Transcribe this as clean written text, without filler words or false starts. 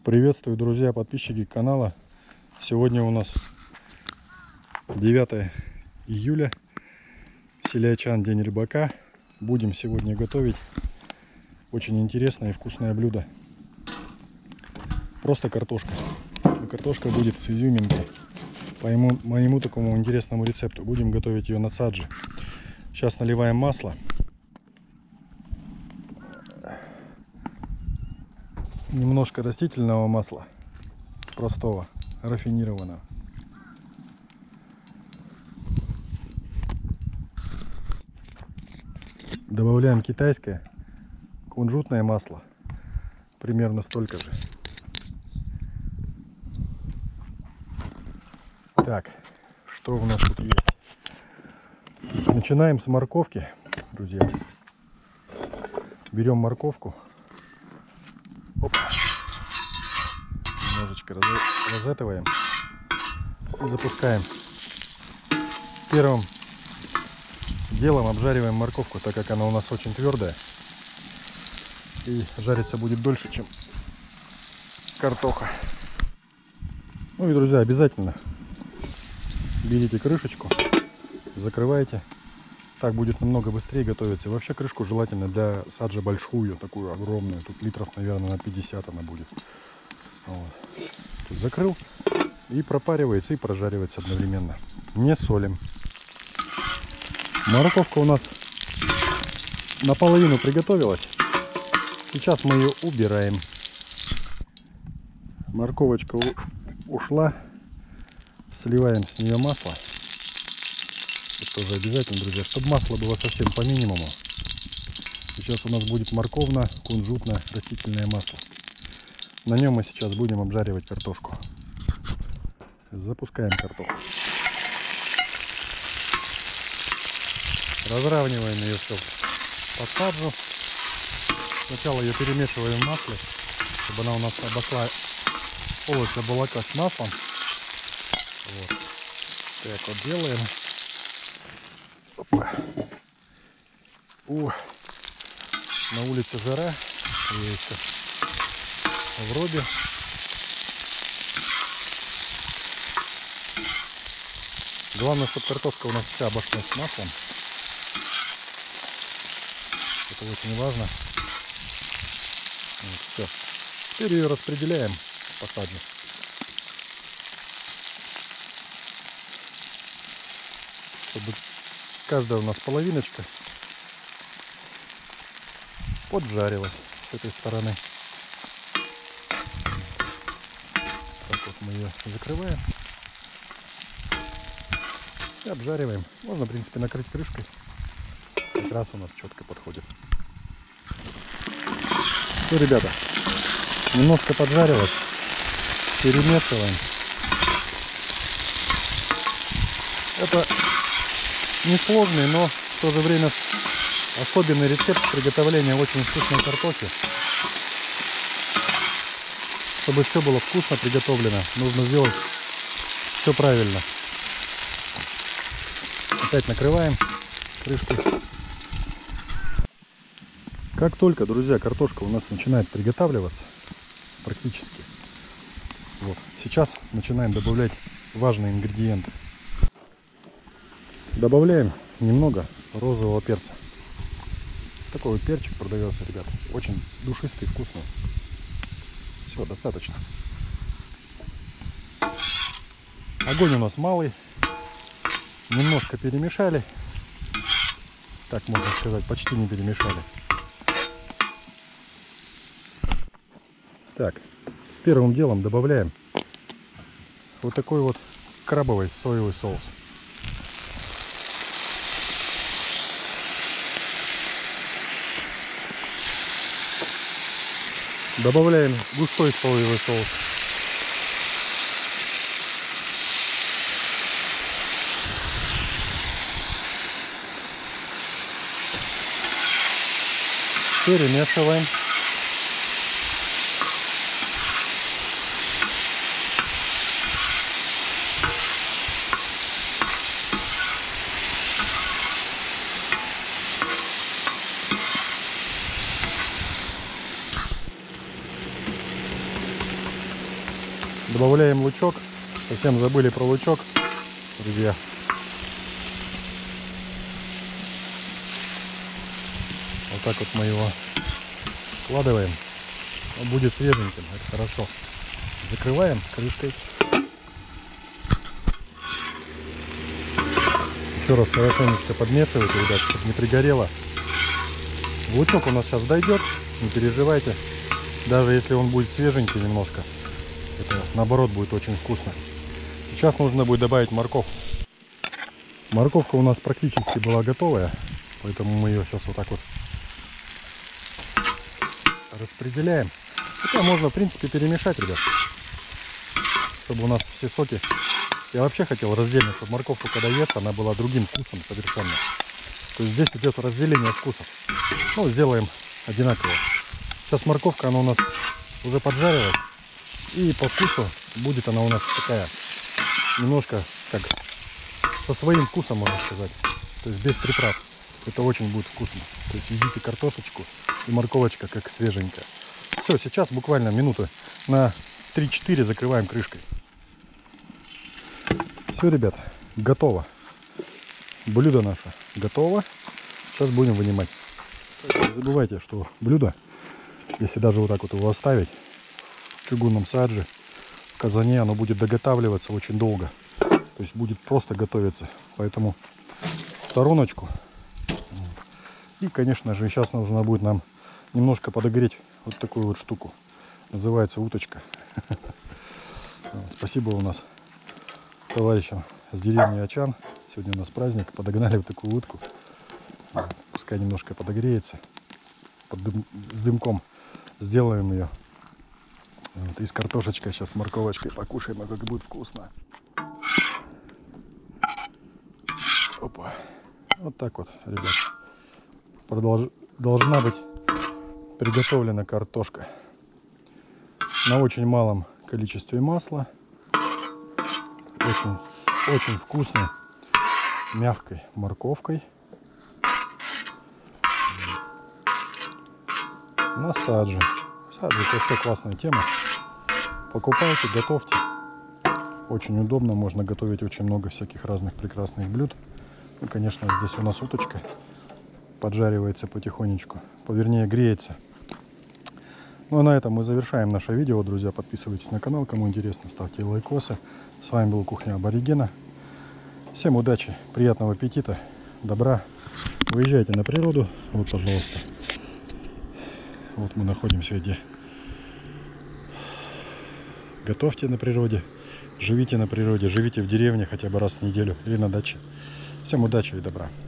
Приветствую, друзья, подписчики канала. Сегодня у нас 9 июля, Селиачан, день рыбака. Будем сегодня готовить очень интересное и вкусное блюдо. Просто картошка. Но картошка будет с изюминкой. По моему такому интересному рецепту. Будем готовить ее на цаджи. Сейчас наливаем масло. Немножко растительного масла, простого, рафинированного. Добавляем китайское кунжутное масло, примерно столько же. Так, что у нас тут есть? Начинаем с морковки, друзья. Берем морковку. Опа. Немножечко розетываем и запускаем. Первым делом обжариваем морковку, так как она у нас очень твердая и жариться будет дольше, чем картоха. Ну и, друзья, обязательно берите крышечку, закрывайте. Так будет намного быстрее готовиться. И вообще крышку желательно для саджа большую, такую огромную. Тут литров, наверное, на 50 она будет. Вот. Тут закрыл и пропаривается, и прожаривается одновременно. Не солим. Морковка у нас наполовину приготовилась. Сейчас мы ее убираем. Морковочка ушла. Сливаем с нее масло. Это тоже обязательно, друзья, чтобы масло было совсем по минимуму. Сейчас у нас будет морковно-кунжутное растительное масло. На нем мы сейчас будем обжаривать картошку. Запускаем картошку. Разравниваем ее все по саджу. Сначала ее перемешиваем в масле, чтобы она у нас обошла полость оболока с маслом. Вот. Так вот делаем. Опа. На улице жара, я еще в робе. Главное, чтобы картошка у нас вся обошлась с маслом. Это очень важно. Вот, все. Теперь ее распределяем по саджу. Чтобы каждая у нас половиночка поджарилась с этой стороны. Так вот мы ее закрываем и обжариваем. Можно, в принципе, накрыть крышкой. Как раз у нас четко подходит. Все, ребята, немножко поджарилось. Перемешиваем. Это несложный, но в то же время особенный рецепт приготовления очень вкусной картошки. Чтобы все было вкусно приготовлено, нужно сделать все правильно. Опять накрываем крышку. Как только, друзья, картошка у нас начинает приготавливаться, практически, вот, сейчас начинаем добавлять важные ингредиенты. Добавляем немного розового перца. Такой вот перчик продается, ребят. Очень душистый, вкусный. Все, достаточно. Огонь у нас малый. Немножко перемешали. Так можно сказать, почти не перемешали. Так, первым делом добавляем вот такой вот крабовый соевый соус. Добавляем густой соевый соус. Перемешиваем. Добавляем лучок. Совсем забыли про лучок, друзья. Вот так вот мы его складываем. Он будет свеженьким, это хорошо. Закрываем крышкой. Еще раз хорошенечко подмешивайте, ребят, чтобы не пригорело. Лучок у нас сейчас дойдет, не переживайте. Даже если он будет свеженький немножко, это наоборот будет очень вкусно. Сейчас нужно будет добавить морковку. Морковка у нас практически была готовая, поэтому мы ее сейчас вот так вот распределяем. Хотя можно в принципе перемешать, ребят, чтобы у нас все соки. Я вообще хотел раздельно, чтобы морковку, когда ешь, она была другим вкусом совершенно. То есть здесь идет разделение вкусов. Ну, сделаем одинаково. Сейчас морковка, она у нас уже поджарилась. И по вкусу будет она у нас такая, немножко как со своим вкусом, можно сказать. То есть без приправ. Это очень будет вкусно. То есть едите картошечку и морковочка как свеженькая. Все, сейчас буквально минуты на 3-4 закрываем крышкой. Все, ребят, готово. Блюдо наше готово. Сейчас будем вынимать. Не забывайте, что блюдо, если даже вот так вот его оставить в чугунном садже, в казане, оно будет доготавливаться очень долго. То есть будет просто готовиться. Поэтому в стороночку. И, конечно же, сейчас нужно будет нам немножко подогреть вот такую вот штуку. Называется уточка. Спасибо у нас товарищам с деревни Ачан. Сегодня у нас праздник. Подогнали вот такую утку. Пускай немножко подогреется. С дымком сделаем ее. Вот, и с картошечкой сейчас, с морковочкой покушаем, а как будет вкусно. Опа. Вот так вот, ребят. Должна быть приготовлена картошка на очень малом количестве масла. Очень вкусной, мягкой морковкой. На садже. Садже — это вообще классная тема. Покупайте, готовьте. Очень удобно, можно готовить очень много всяких разных прекрасных блюд. Ну, конечно, здесь у нас уточка поджаривается потихонечку, вернее греется. Ну а на этом мы завершаем наше видео, друзья. Подписывайтесь на канал, кому интересно, ставьте лайкосы. С вами был Кухня Аборигена. Всем удачи, приятного аппетита, добра. Выезжайте на природу. Вот, пожалуйста. Вот мы находимся где. Готовьте на природе, живите на природе, живите в деревне хотя бы раз в неделю или на даче. Всем удачи и добра.